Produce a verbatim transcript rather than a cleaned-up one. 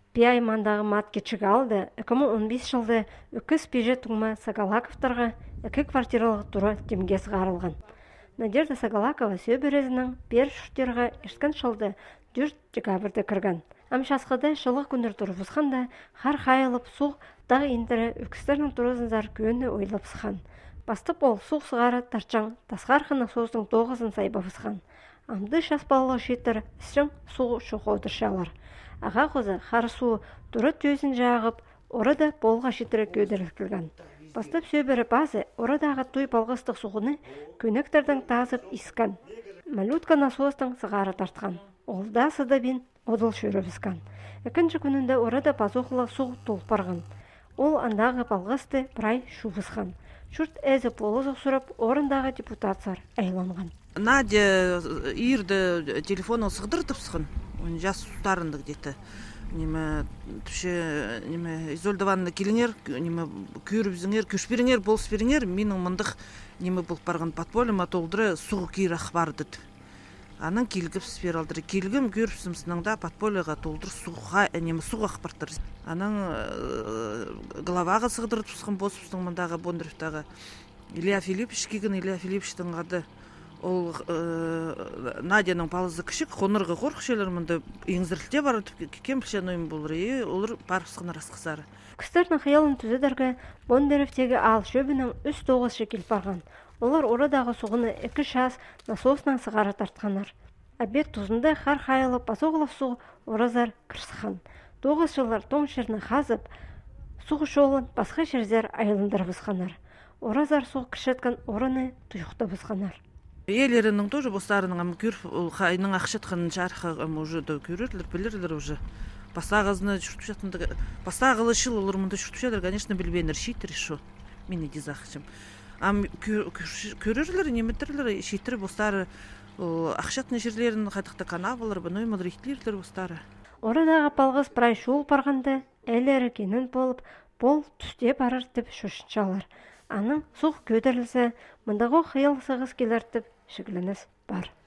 Пиай мандагы мат кечиги алды эки миң он беш жылды үкіс пеже туңма Сагалаковтарға эки квартиралык туры темге сыгарылган. Надежда Сагалакова сөберезінің бер шүртерға ешкен шылды дүрт декабрда кірген. Амшасқыда шылы күндір тұрыбызғанда қар қайылып суқ дағы ендірі үкістерінің тұрызынзар күйені ойлап сыған. Бастып ол суқ сығары тарчаң тасқарқының создың тоғызын сайбабызған. Амды шаспалығы шетір ішің суғы шоқы отыршалар. Аға қозы қары суы тұры төзін жағып, орада болға шетірі көдірілкілген. Бастап сөбірі базы орадағы той балғыстық суғыны көнектердің тазып искан. Малютка насостың сығары тартқан. Олда сыдабин одыл шөрі бізген. Екінші күнінде орада базуқылы суғы толып барған. Ол андағы балғысты бірай шу бізген. Шүрт әзі полызық сұрап, орындағы депутатсар айланған. Надя ирді телефоны сығдыртып сығын. Жас сутарындық деті. Неме түше неме изольдованны келіңер, неме көрібізіңер, көшперіңер, болсперіңер, менің мұндық неме болып барған подполима толдыры суғы кейрақ бар деді. Анын келгіп спиралдыры келгім көріпсім сыныңда подполиға толдыр суға неме суға ақпарттыр. Анын главаға сығдырып тұсқын босыпсың мұндағы Бондаревтағы Илья Филиппович кеген Илья Филипповичтің ады. Ол Надяның балызы кішік, қонырғы қорқышелер мұнда еңзірлікте бар, кем пішен ойым болыр, е, олар барысқын расқызары. Күстердің қиялын түзедерге Бондаревтегі ал шөбінің үш тоғыз шекел барған. Олар орадағы суғыны екі шас насосынан сығары тартқанар. Әбет тұзында қар қайылып, басоғылып суғы оразар кірсіған. Тоғыз жылдар тоң шерні қазып, суғы шолын басқа жердер айылындар бұзғанар. Оразар суғы кішеткен орыны тұйықты бұзғанар. Елерінің тоже бостарының ам күр хайның ақшатқанын жарқа ам уже да көрерлер, білерлер уже. Пастағызны жүртіп жатында, пастағылы шыл олар мұнда жүртіп жатыр, конечно, білбейнер шейтір шо. Мен еде зақышым. Ам көрерлер, неметтерлер, шейтір бостары ақшатны жерлерін қайтықта канавалар, бұной мұдрихтлерлер бостары. Орадағы балғыз бірай шуыл барғанда, әлері кенін болып, бол түсте барар деп шошыншалар. Аның суқ көдірілсе, мұндағы қиыл сығыз келер деп шігілініс бар.